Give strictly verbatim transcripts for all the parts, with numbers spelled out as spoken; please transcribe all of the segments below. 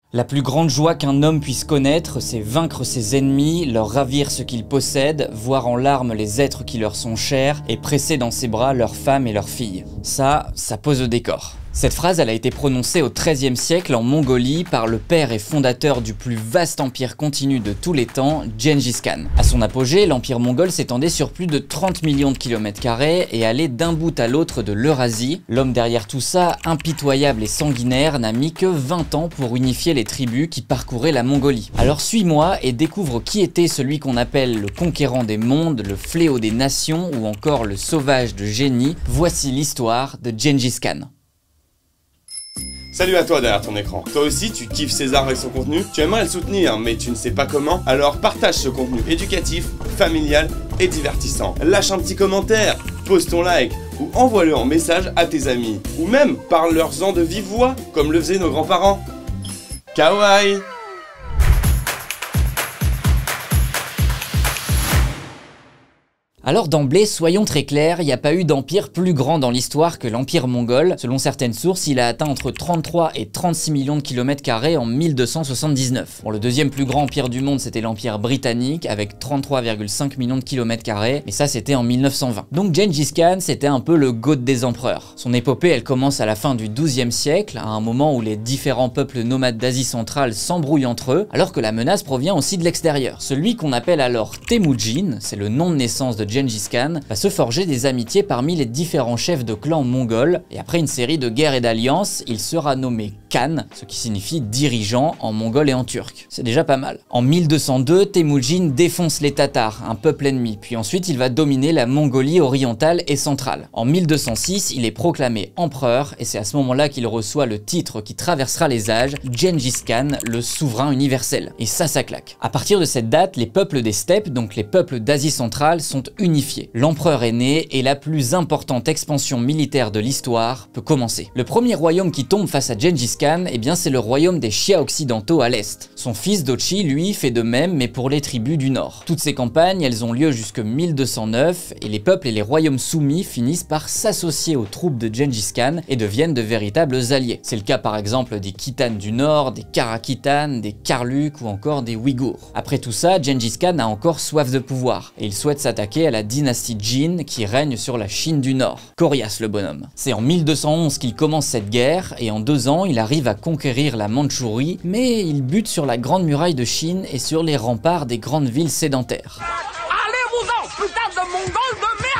La plus grande joie qu'un homme puisse connaître, c'est vaincre ses ennemis, leur ravir ce qu'ils possèdent, voir en larmes les êtres qui leur sont chers et presser dans ses bras leurs femmes et leurs filles. Ça, ça pose le décor. Cette phrase, elle a été prononcée au treizième siècle en Mongolie par le père et fondateur du plus vaste empire continu de tous les temps, Gengis Khan. À son apogée, l'empire mongol s'étendait sur plus de trente millions de kilomètres carrés et allait d'un bout à l'autre de l'Eurasie. L'homme derrière tout ça, impitoyable et sanguinaire, n'a mis que vingt ans pour unifier les tribus qui parcouraient la Mongolie. Alors suis-moi et découvre qui était celui qu'on appelle le conquérant des mondes, le fléau des nations ou encore le sauvage de génie. Voici l'histoire de Gengis Khan. Salut à toi derrière ton écran. Toi aussi, tu kiffes César et son contenu? Tu aimerais le soutenir, mais tu ne sais pas comment? Alors partage ce contenu éducatif, familial et divertissant. Lâche un petit commentaire, pose ton like ou envoie-le en message à tes amis. Ou même parle-leur-en de vive voix, comme le faisaient nos grands-parents. Kawaii! Alors d'emblée, soyons très clairs, il n'y a pas eu d'empire plus grand dans l'histoire que l'empire mongol. Selon certaines sources, il a atteint entre trente-trois et trente-six millions de kilomètres carrés en mille deux cent soixante-dix-neuf. Bon, le deuxième plus grand empire du monde, c'était l'empire britannique, avec trente-trois virgule cinq millions de kilomètres carrés, mais ça c'était en mille neuf cent vingt. Donc Gengis Khan, c'était un peu le goat des empereurs. Son épopée, elle commence à la fin du douzième siècle, à un moment où les différents peuples nomades d'Asie centrale s'embrouillent entre eux, alors que la menace provient aussi de l'extérieur. Celui qu'on appelle alors Temujin, c'est le nom de naissance de Gengis Khan, va se forger des amitiés parmi les différents chefs de clans mongols, et après une série de guerres et d'alliances, il sera nommé Khan, ce qui signifie dirigeant en mongol et en turc. C'est déjà pas mal. En mille deux cent deux, Temujin défonce les Tatars, un peuple ennemi, puis ensuite il va dominer la Mongolie orientale et centrale. En mille deux cent six, il est proclamé empereur, et c'est à ce moment-là qu'il reçoit le titre qui traversera les âges, Gengis Khan, le souverain universel. Et ça, ça claque. À partir de cette date, les peuples des steppes, donc les peuples d'Asie centrale, sont unifiés. L'empereur est né et la plus importante expansion militaire de l'histoire peut commencer. Le premier royaume qui tombe face à Gengis Khan, eh bien c'est le royaume des Xia occidentaux à l'est. Son fils Dochi, lui, fait de même, mais pour les tribus du nord. Toutes ces campagnes, elles ont lieu jusque mille deux cent neuf, et les peuples et les royaumes soumis finissent par s'associer aux troupes de Gengis Khan et deviennent de véritables alliés. C'est le cas par exemple des Khitans du nord, des Karakhitan, des Karluks ou encore des Ouïghours. Après tout ça, Gengis Khan a encore soif de pouvoir, et il souhaite s'attaquer à la dynastie Jin qui règne sur la Chine du Nord. Coriace le bonhomme. C'est en mille deux cent onze qu'il commence cette guerre, et en deux ans, il arrive à conquérir la Mandchourie, mais il bute sur la Grande Muraille de Chine et sur les remparts des grandes villes sédentaires. Allez-vous-en, putain de Mongol de merde!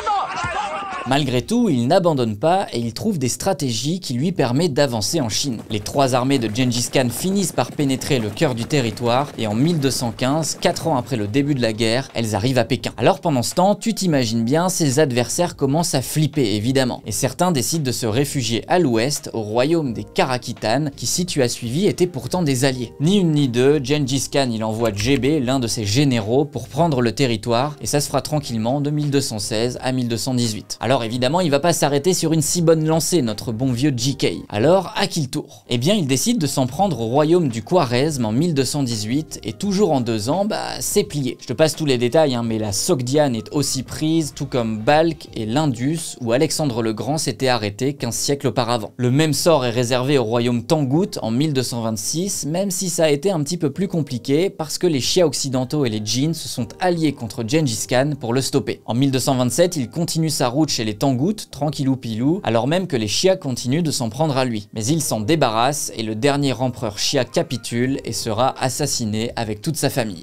Malgré tout, il n'abandonne pas et il trouve des stratégies qui lui permettent d'avancer en Chine. Les trois armées de Gengis Khan finissent par pénétrer le cœur du territoire et en mille deux cent quinze, quatre ans après le début de la guerre, elles arrivent à Pékin. Alors pendant ce temps, tu t'imagines bien, ses adversaires commencent à flipper évidemment, et certains décident de se réfugier à l'ouest, au royaume des Karakhitan, qui si tu as suivi étaient pourtant des alliés. Ni une ni deux, Gengis Khan il envoie Jebé, l'un de ses généraux, pour prendre le territoire, et ça se fera tranquillement de mille deux cent seize à mille deux cent dix-huit. Alors évidemment, il va pas s'arrêter sur une si bonne lancée, notre bon vieux J K. Alors, à qui le tour? Eh bien, il décide de s'en prendre au royaume du Khwarezm en mille deux cent dix-huit, et toujours en deux ans, bah, c'est plié. Je te passe tous les détails, hein, mais la Sogdiane est aussi prise, tout comme Balkh et l'Indus, où Alexandre le Grand s'était arrêté quinze siècles auparavant. Le même sort est réservé au royaume Tangut en mille deux cent vingt-six, même si ça a été un petit peu plus compliqué, parce que les Xia occidentaux et les Jin se sont alliés contre Gengis Khan pour le stopper. En mille deux cent vingt-sept, il continue sa route chez les Tangut, tranquillou pilou, alors même que les Xia continuent de s'en prendre à lui. Mais il s'en débarrasse et le dernier empereur Xia capitule et sera assassiné avec toute sa famille.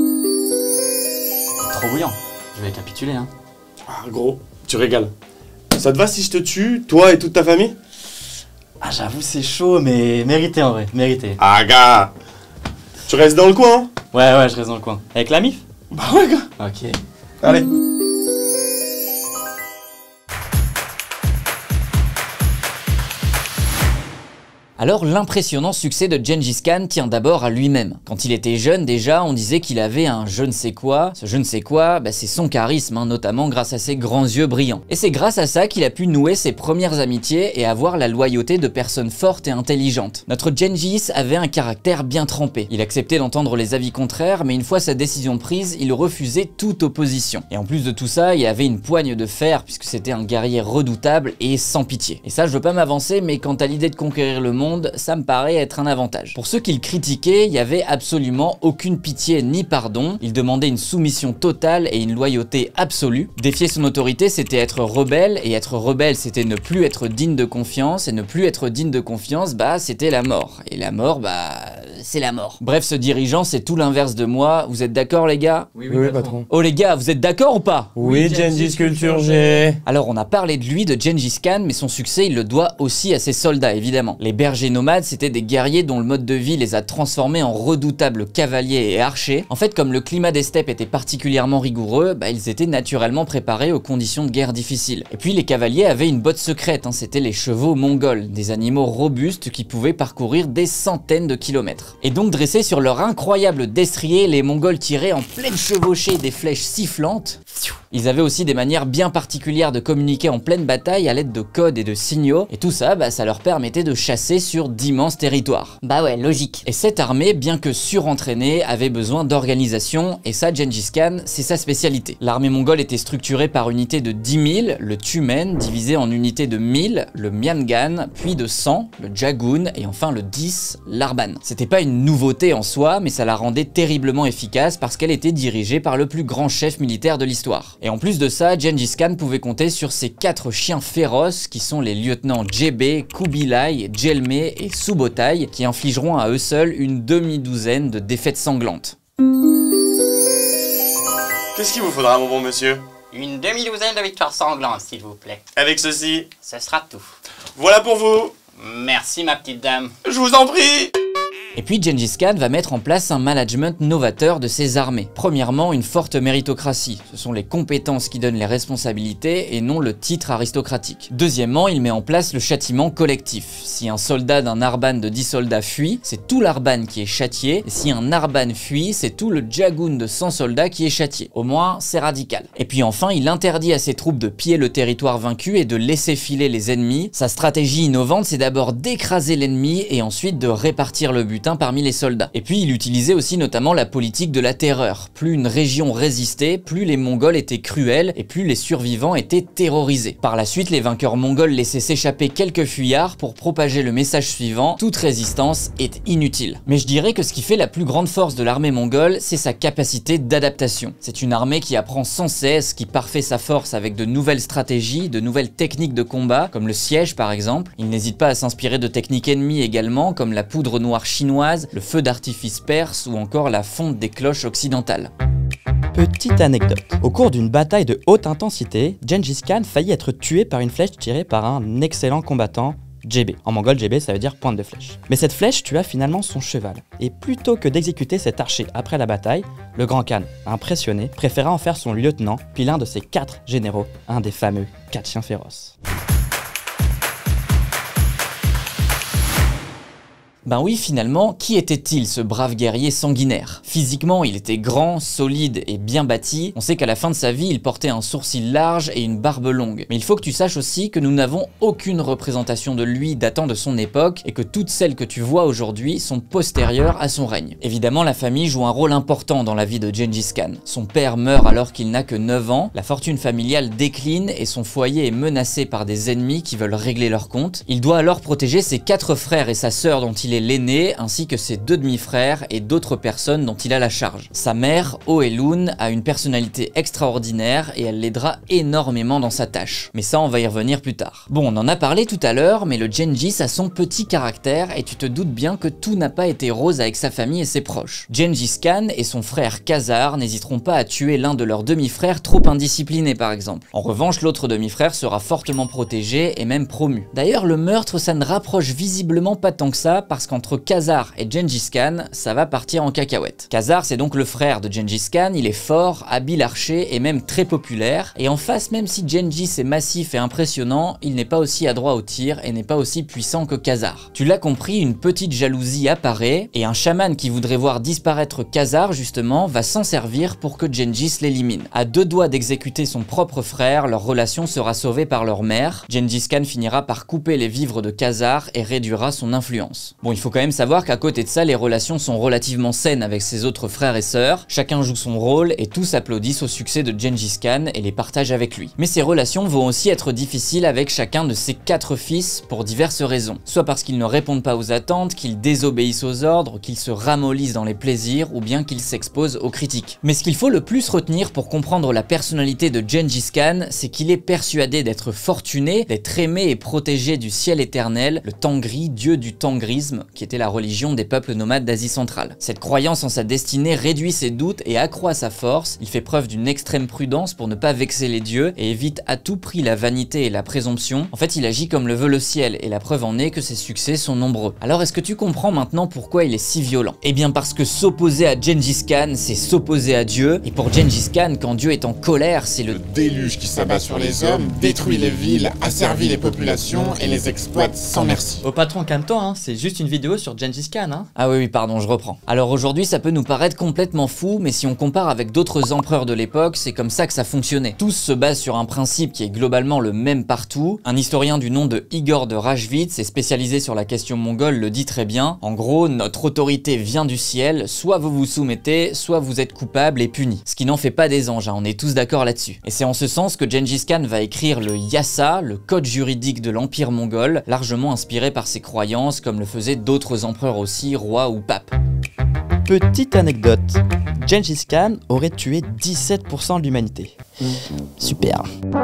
Trop bouillant, je vais capituler hein. Ah gros, tu régales. Ça te va si je te tue, toi et toute ta famille? Ah j'avoue c'est chaud mais mérité en vrai, mérité. Ah gars, tu restes dans le coin hein? Ouais ouais je reste dans le coin. Avec la mif? Bah ouais gars. Ok. Allez. Alors l'impressionnant succès de Gengis Khan tient d'abord à lui-même. Quand il était jeune déjà, on disait qu'il avait un je ne sais quoi. Ce je ne sais quoi, bah, c'est son charisme, hein, notamment grâce à ses grands yeux brillants. Et c'est grâce à ça qu'il a pu nouer ses premières amitiés et avoir la loyauté de personnes fortes et intelligentes. Notre Gengis avait un caractère bien trempé. Il acceptait d'entendre les avis contraires, mais une fois sa décision prise, il refusait toute opposition. Et en plus de tout ça, il avait une poigne de fer puisque c'était un guerrier redoutable et sans pitié. Et ça, je veux pas m'avancer, mais quant à l'idée de conquérir le monde, monde, ça me paraît être un avantage. Pour ceux qui le critiquaient, il y avait absolument aucune pitié ni pardon. Il demandait une soumission totale et une loyauté absolue. Défier son autorité, c'était être rebelle, et être rebelle, c'était ne plus être digne de confiance, et ne plus être digne de confiance, bah c'était la mort. Et la mort, bah c'est la mort. Bref, ce dirigeant, c'est tout l'inverse de moi. Vous êtes d'accord, les gars? Oui, oui, oui, patron. patron. Oh les gars, vous êtes d'accord ou pas? Oui, Gengis Culture G. Alors on a parlé de lui, de Gengis Khan, mais son succès, il le doit aussi à ses soldats, évidemment. Les bergers nomades, c'était des guerriers dont le mode de vie les a transformés en redoutables cavaliers et archers. En fait, comme le climat des steppes était particulièrement rigoureux, bah, ils étaient naturellement préparés aux conditions de guerre difficiles. Et puis les cavaliers avaient une botte secrète, hein, c'était les chevaux mongols, des animaux robustes qui pouvaient parcourir des centaines de kilomètres. Et donc dressés sur leur incroyable destrier, les mongols tiraient en pleine chevauchée des flèches sifflantes. Ils avaient aussi des manières bien particulières de communiquer en pleine bataille à l'aide de codes et de signaux, et tout ça, bah, ça leur permettait de chasser sur d'immenses territoires. Bah ouais, logique. Et cette armée, bien que surentraînée, avait besoin d'organisation, et ça, Gengis Khan, c'est sa spécialité. L'armée mongole était structurée par unité de dix mille, le Tumen, divisé en unités de mille, le Miangan, puis de cent, le Jagun, et enfin le dix, l'Arban. C'était pas une nouveauté en soi, mais ça la rendait terriblement efficace parce qu'elle était dirigée par le plus grand chef militaire de l'histoire. Et en plus de ça, Gengis Khan pouvait compter sur ses quatre chiens féroces qui sont les lieutenants Jebe, Kubilai, Jelme et Subotai qui infligeront à eux seuls une demi-douzaine de défaites sanglantes. Qu'est-ce qu'il vous faudra, mon bon monsieur? Une demi-douzaine de victoires sanglantes, s'il vous plaît. Avec ceci, Ce sera tout. voilà pour vous. Merci, ma petite dame. Je vous en prie. Et puis Gengis Khan va mettre en place un management novateur de ses armées. Premièrement, une forte méritocratie. Ce sont les compétences qui donnent les responsabilités et non le titre aristocratique. Deuxièmement, il met en place le châtiment collectif. Si un soldat d'un Arban de dix soldats fuit, c'est tout l'Arban qui est châtié. Et si un Arban fuit, c'est tout le Jagun de cent soldats qui est châtié. Au moins, c'est radical. Et puis enfin, il interdit à ses troupes de piller le territoire vaincu et de laisser filer les ennemis. Sa stratégie innovante, c'est d'abord d'écraser l'ennemi et ensuite de répartir le butin parmi les soldats. Et puis il utilisait aussi notamment la politique de la terreur. Plus une région résistait, plus les Mongols étaient cruels et plus les survivants étaient terrorisés. Par la suite, les vainqueurs mongols laissaient s'échapper quelques fuyards pour propager le message suivant: toute résistance est inutile. Mais je dirais que ce qui fait la plus grande force de l'armée mongole, c'est sa capacité d'adaptation. C'est une armée qui apprend sans cesse, qui parfait sa force avec de nouvelles stratégies, de nouvelles techniques de combat, comme le siège par exemple. Il n'hésite pas à s'inspirer de techniques ennemies également, comme la poudre noire chinoise, le feu d'artifice perse ou encore la fonte des cloches occidentales. Petite anecdote. Au cours d'une bataille de haute intensité, Gengis Khan faillit être tué par une flèche tirée par un excellent combattant, Jebe. En mongol, Jebe, ça veut dire pointe de flèche. Mais cette flèche tua finalement son cheval. Et plutôt que d'exécuter cet archer après la bataille, le grand Khan, impressionné, préféra en faire son lieutenant, puis l'un de ses quatre généraux, un des fameux quatre chiens féroces. Ben oui, finalement, qui était-il ce brave guerrier sanguinaire? Physiquement, il était grand, solide et bien bâti. On sait qu'à la fin de sa vie, il portait un sourcil large et une barbe longue. Mais il faut que tu saches aussi que nous n'avons aucune représentation de lui datant de son époque et que toutes celles que tu vois aujourd'hui sont postérieures à son règne. Évidemment, la famille joue un rôle important dans la vie de Gengis Khan. Son père meurt alors qu'il n'a que neuf ans, la fortune familiale décline et son foyer est menacé par des ennemis qui veulent régler leur compte. Il doit alors protéger ses quatre frères et sa sœur dont il est l'aîné, ainsi que ses deux demi-frères et d'autres personnes dont il a la charge. Sa mère, Oelun, a une personnalité extraordinaire et elle l'aidera énormément dans sa tâche. Mais ça, on va y revenir plus tard. Bon, on en a parlé tout à l'heure, mais le Gengis a son petit caractère et tu te doutes bien que tout n'a pas été rose avec sa famille et ses proches. Gengis Khan et son frère Khazar n'hésiteront pas à tuer l'un de leurs demi-frères trop indiscipliné par exemple. En revanche, l'autre demi-frère sera fortement protégé et même promu. D'ailleurs, le meurtre, ça ne rapproche visiblement pas tant que ça parce qu'entre Khazar et Gengis Khan, ça va partir en cacahuète. Khazar, c'est donc le frère de Gengis Khan, il est fort, habile archer et même très populaire. Et en face, même si Gengis est massif et impressionnant, il n'est pas aussi adroit au tir et n'est pas aussi puissant que Khazar. Tu l'as compris, une petite jalousie apparaît et un chaman qui voudrait voir disparaître Khazar justement va s'en servir pour que Gengis l'élimine. À deux doigts d'exécuter son propre frère, leur relation sera sauvée par leur mère. Gengis Khan finira par couper les vivres de Khazar et réduira son influence. Bon, il faut quand même savoir qu'à côté de ça, les relations sont relativement saines avec ses autres frères et sœurs, chacun joue son rôle et tous applaudissent au succès de Gengis Khan et les partagent avec lui. Mais ces relations vont aussi être difficiles avec chacun de ses quatre fils pour diverses raisons. Soit parce qu'ils ne répondent pas aux attentes, qu'ils désobéissent aux ordres, qu'ils se ramollissent dans les plaisirs ou bien qu'ils s'exposent aux critiques. Mais ce qu'il faut le plus retenir pour comprendre la personnalité de Gengis Khan, c'est qu'il est persuadé d'être fortuné, d'être aimé et protégé du ciel éternel, le Tangri, dieu du tangrisme, qui était la religion des peuples nomades d'Asie centrale. Cette croyance en sa destinée réduit ses doutes et accroît sa force. Il fait preuve d'une extrême prudence pour ne pas vexer les dieux et évite à tout prix la vanité et la présomption. En fait, il agit comme le veut le ciel et la preuve en est que ses succès sont nombreux. Alors est-ce que tu comprends maintenant pourquoi il est si violent? Eh bien parce que s'opposer à Gengis Khan, c'est s'opposer à Dieu, et pour Gengis Khan, quand Dieu est en colère, c'est le Le déluge qui s'abat sur les hommes, détruit les villes, asservit les populations et les exploite sans merci. Au patron, calme-toi, hein, c'est juste une vidéo sur Gengis Khan. Hein. Ah oui, oui, pardon, je reprends. Alors aujourd'hui, ça peut nous paraître complètement fou, mais si on compare avec d'autres empereurs de l'époque, c'est comme ça que ça fonctionnait. Tous se basent sur un principe qui est globalement le même partout. Un historien du nom de Igor de Rajvitz, et spécialisé sur la question mongole, le dit très bien. En gros, notre autorité vient du ciel, soit vous vous soumettez, soit vous êtes coupable et puni. Ce qui n'en fait pas des anges, hein, on est tous d'accord là-dessus. Et c'est en ce sens que Gengis Khan va écrire le Yasa, le code juridique de l'empire mongol, largement inspiré par ses croyances, comme le faisaient d'autres empereurs aussi, rois ou papes. Petite anecdote, Gengis Khan aurait tué dix-sept pour cent de l'humanité. Super.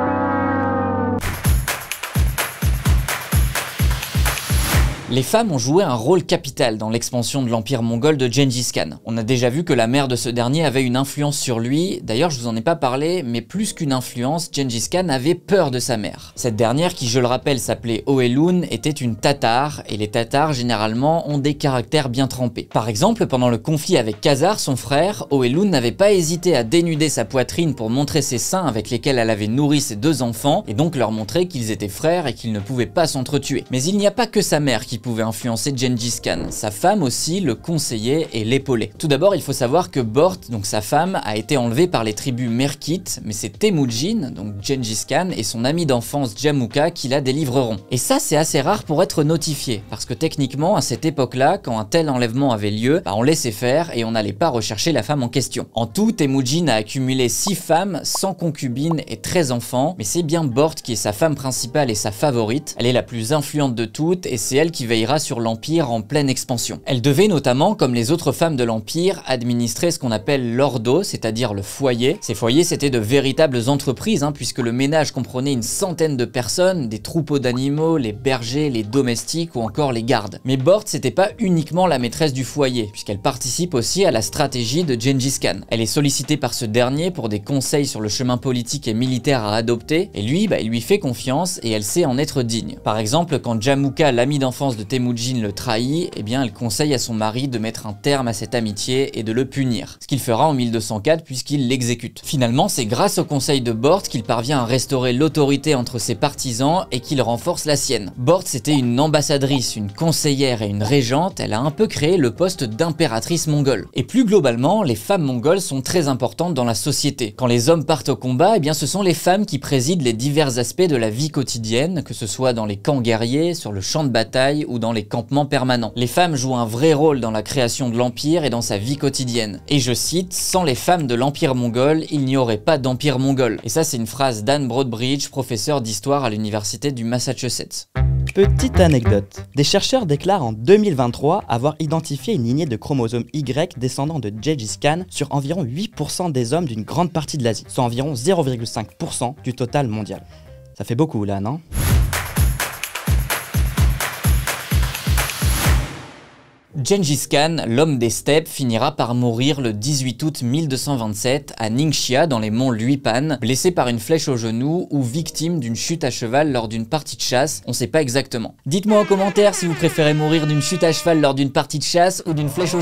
Les femmes ont joué un rôle capital dans l'expansion de l'empire mongol de Gengis Khan. On a déjà vu que la mère de ce dernier avait une influence sur lui, d'ailleurs je vous en ai pas parlé, mais plus qu'une influence, Gengis Khan avait peur de sa mère. Cette dernière, qui je le rappelle s'appelait Oelun, était une Tatare, et les Tatars généralement ont des caractères bien trempés. Par exemple, pendant le conflit avec Khazar, son frère, Oelun n'avait pas hésité à dénuder sa poitrine pour montrer ses seins avec lesquels elle avait nourri ses deux enfants, et donc leur montrer qu'ils étaient frères et qu'ils ne pouvaient pas s'entretuer. Mais il n'y a pas que sa mère qui pouvait influencer Gengis Khan. Sa femme aussi le conseillait et l'épaulait. Tout d'abord, il faut savoir que Bort, donc sa femme, a été enlevée par les tribus Merkites, mais c'est Temujin, donc Gengis Khan, et son ami d'enfance Jamukha qui la délivreront. Et ça, c'est assez rare pour être notifié, parce que techniquement, à cette époque-là, quand un tel enlèvement avait lieu, bah on laissait faire et on n'allait pas rechercher la femme en question. En tout, Temujin a accumulé six femmes, cent concubines et treize enfants, mais c'est bien Bort qui est sa femme principale et sa favorite. Elle est la plus influente de toutes, et c'est elle qui veillera sur l'Empire en pleine expansion. Elle devait notamment, comme les autres femmes de l'Empire, administrer ce qu'on appelle l'ordo, c'est-à-dire le foyer. Ces foyers, c'était de véritables entreprises, hein, puisque le ménage comprenait une centaine de personnes, des troupeaux d'animaux, les bergers, les domestiques ou encore les gardes. Mais Bort, c'était pas uniquement la maîtresse du foyer, puisqu'elle participe aussi à la stratégie de Gengis Khan. Elle est sollicitée par ce dernier pour des conseils sur le chemin politique et militaire à adopter, et lui, bah, il lui fait confiance et elle sait en être digne. Par exemple, quand Jamukha, l'ami d'enfance de Temujin, le trahit, eh bien elle conseille à son mari de mettre un terme à cette amitié et de le punir. Ce qu'il fera en mille deux cent quatre puisqu'il l'exécute. Finalement, c'est grâce au conseil de Bort qu'il parvient à restaurer l'autorité entre ses partisans et qu'il renforce la sienne. Bort, c'était une ambassadrice, une conseillère et une régente, elle a un peu créé le poste d'impératrice mongole. Et plus globalement, les femmes mongoles sont très importantes dans la société. Quand les hommes partent au combat, eh bien ce sont les femmes qui président les divers aspects de la vie quotidienne, que ce soit dans les camps guerriers, sur le champ de bataille ou dans les campements permanents. Les femmes jouent un vrai rôle dans la création de l'Empire et dans sa vie quotidienne. Et je cite, sans les femmes de l'Empire mongol, il n'y aurait pas d'Empire mongol. Et ça, c'est une phrase d'Anne Broadbridge, professeur d'histoire à l'université du Massachusetts. Petite anecdote. Des chercheurs déclarent en deux mille vingt-trois avoir identifié une lignée de chromosomes Y descendant de Gengis Khan sur environ huit pour cent des hommes d'une grande partie de l'Asie, soit environ zéro virgule cinq pour cent du total mondial. Ça fait beaucoup là, non ? Gengis Khan, l'homme des steppes, finira par mourir le dix-huit août mille deux cent vingt-sept à Ningxia dans les monts Luipan, blessé par une flèche au genou ou victime d'une chute à cheval lors d'une partie de chasse, on sait pas exactement. Dites-moi en commentaire si vous préférez mourir d'une chute à cheval lors d'une partie de chasse ou d'une flèche au genou.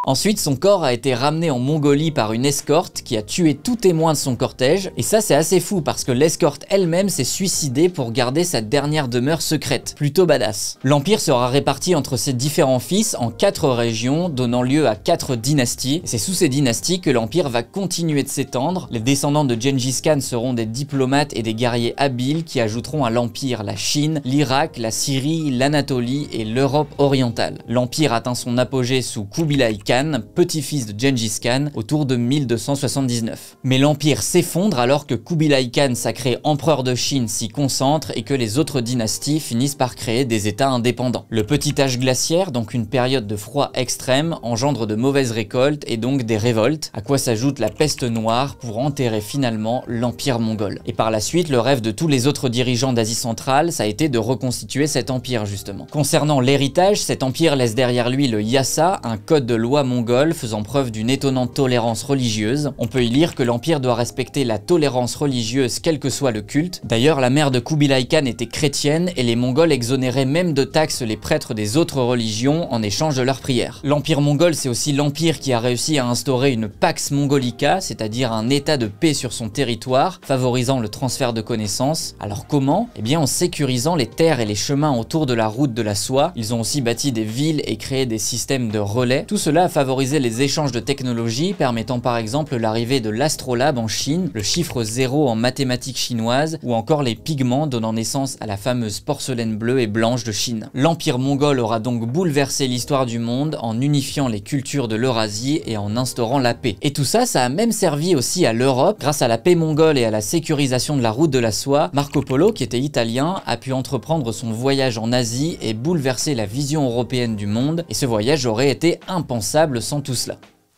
Ensuite, son corps a été ramené en Mongolie par une escorte qui a tué tout témoin de son cortège. Et ça, c'est assez fou parce que l'escorte elle-même s'est suicidée pour garder sa dernière demeure secrète. Plutôt badass. L'Empire sera réparti entre ses différents fils en quatre régions, donnant lieu à quatre dynasties. C'est sous ces dynasties que l'Empire va continuer de s'étendre. Les descendants de Gengis Khan seront des diplomates et des guerriers habiles qui ajouteront à l'Empire la Chine, l'Irak, la Syrie, l'Anatolie et l'Europe orientale. L'Empire atteint son apogée sous Kubilai Khan, petit-fils de Gengis Khan, autour de mille deux cent soixante-dix-neuf. Mais l'Empire s'effondre alors que Kubilai Khan, sacré empereur de Chine, s'y concentre et que les autres dynasties finissent par créer des états indépendants. Le petit âge glaciaire, donc une période de froid extrême, engendre de mauvaises récoltes et donc des révoltes, à quoi s'ajoute la peste noire pour enterrer finalement l'Empire mongol. Et par la suite, le rêve de tous les autres dirigeants d'Asie centrale, ça a été de reconstituer cet empire justement. Concernant l'héritage, cet empire laisse derrière lui le Yasa, un code de loi mongol faisant preuve d'une étonnante tolérance religieuse. On peut y lire que l'Empire doit respecter la tolérance religieuse quel que soit le culte. D'ailleurs, la mère de Kubilai Khan était chrétienne et les Mongols exonéraient même de taxes les prêtres des autres religions en échange de leurs prières. L'Empire mongol, c'est aussi l'Empire qui a réussi à instaurer une Pax Mongolica, c'est-à-dire un état de paix sur son territoire, favorisant le transfert de connaissances. Alors comment? Eh bien en sécurisant les terres et les chemins autour de la route de la soie. Ils ont aussi bâti des villes et créé des systèmes de relais. Tout cela a favorisé les échanges de technologies, permettant par exemple l'arrivée de l'astrolabe en Chine, le chiffre zéro en mathématiques chinoises, ou encore les pigments donnant naissance à la fameuse porcelaine bleue et blanche de Chine. L'Empire mongol aura donc bouleversé l'histoire du monde en unifiant les cultures de l'Eurasie et en instaurant la paix. Et tout ça, ça a même servi aussi à l'Europe. Grâce à la paix mongole et à la sécurisation de la route de la soie, Marco Polo, qui était italien, a pu entreprendre son voyage en Asie et bouleverser la vision européenne du monde. Et ce voyage aurait été impensable sans tout cela.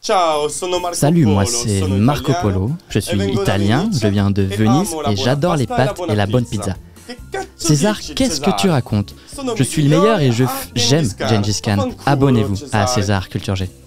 Salut, moi c'est Marco Polo, je suis italien, je viens de Venise et j'adore les pâtes et la bonne pizza. César, qu'est-ce que tu racontes? Je suis le meilleur et je j'aime Gengis Khan. Abonnez-vous à César Culture G.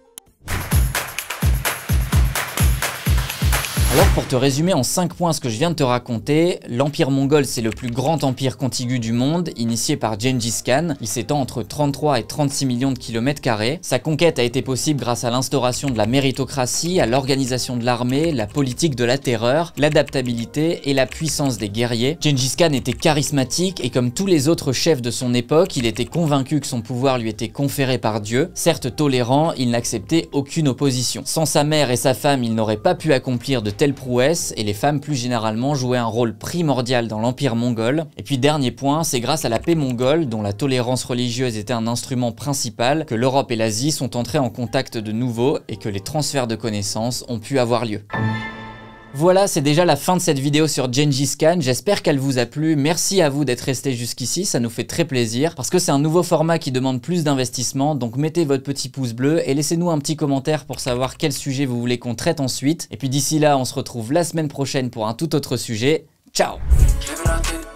Alors pour te résumer en cinq points ce que je viens de te raconter, l'Empire mongol c'est le plus grand empire contigu du monde, initié par Gengis Khan. Il s'étend entre trente-trois et trente-six millions de kilomètres carrés. Sa conquête a été possible grâce à l'instauration de la méritocratie, à l'organisation de l'armée, la politique de la terreur, l'adaptabilité et la puissance des guerriers. Gengis Khan était charismatique et comme tous les autres chefs de son époque, il était convaincu que son pouvoir lui était conféré par Dieu. Certes tolérant, il n'acceptait aucune opposition. Sans sa mère et sa femme, il n'aurait pas pu accomplir de telles prouesses et les femmes plus généralement jouaient un rôle primordial dans l'Empire mongol. Et puis dernier point, c'est grâce à la paix mongole, dont la tolérance religieuse était un instrument principal, que l'Europe et l'Asie sont entrées en contact de nouveau et que les transferts de connaissances ont pu avoir lieu. Voilà, c'est déjà la fin de cette vidéo sur Gengis Khan, j'espère qu'elle vous a plu, merci à vous d'être resté jusqu'ici, ça nous fait très plaisir, parce que c'est un nouveau format qui demande plus d'investissement, donc mettez votre petit pouce bleu et laissez-nous un petit commentaire pour savoir quel sujet vous voulez qu'on traite ensuite, et puis d'ici là, on se retrouve la semaine prochaine pour un tout autre sujet, ciao!